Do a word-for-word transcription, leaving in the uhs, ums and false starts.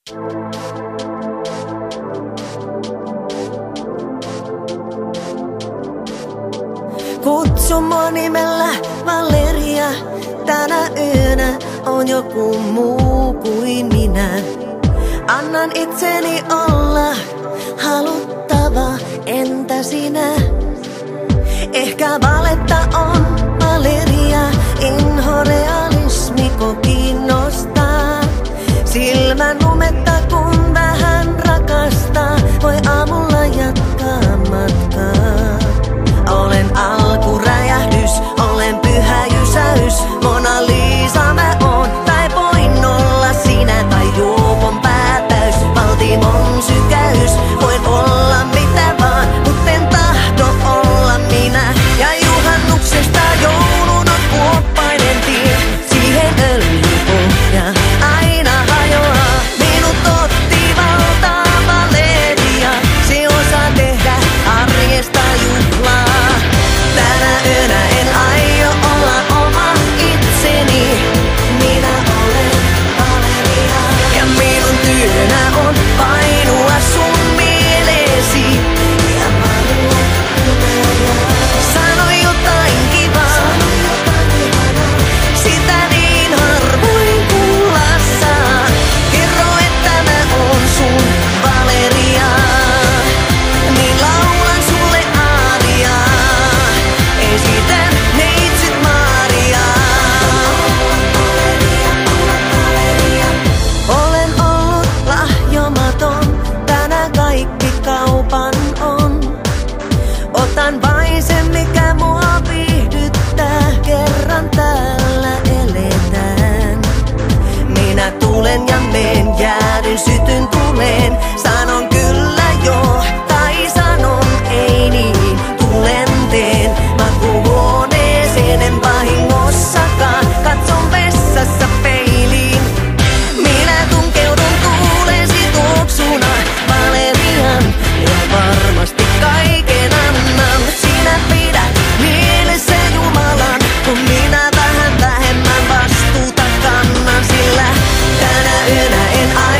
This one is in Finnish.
Kutsu mua nimellä Valeria. Tänä yönä on joku muu kuin minä. Annan itseni olla haluttava, entä sinä? Ehkä valetta on Valeria, inho realismiko kiinnostaa. Silmän lumetta kun vähän rakastaa, voi aamulla jatkaa matkaa. Olen alkuräjähdys, olen pyhä jysäys, Mona Lisa mä oon, tai voin olla sinä tai juopon päätäys, Valtimon sykäys, voin olla mitä vaan, mut en tahdo olla minä. Ja juhannuksesta joulun on kuoppainen tie, siihen öljypohja aina hajoaa. Minut otti valtaa Valeria, se osaa tehdä arjesta juhlaa. Tänä yönä en aio olla oma itseni, minä olen Valeria. Ja minun työnä on painua sun mieleesi ja valua numeroja. Sano jotain kivaa, sitä niin harvoin kuulla saa. Kerro, että mä oon sun Valeria, niin laulan sulle aariaa. Esitän neitsyt Mariaa. Olen ollut lahjomaton, tänään kaikki kaupan on. Otan vain sen mikä mua viihdyttää, kerran täällä eletään. Minä tulen ja meen, jäädyn sytyn tuleen. Sanon kyllä joo, tai sanon ei niin, tulen teen. Makuuhuoneeseen en vahingossakaan, katson vessassa peiliin. Minä tunkeudun tuulesi tuoksuna Valerian, ja varmasti kaiken annan. Sinä pidät mielessä Jumalan, kun minä vähän vähemmän vastuuta kannan. Sillä tänä yönä en aina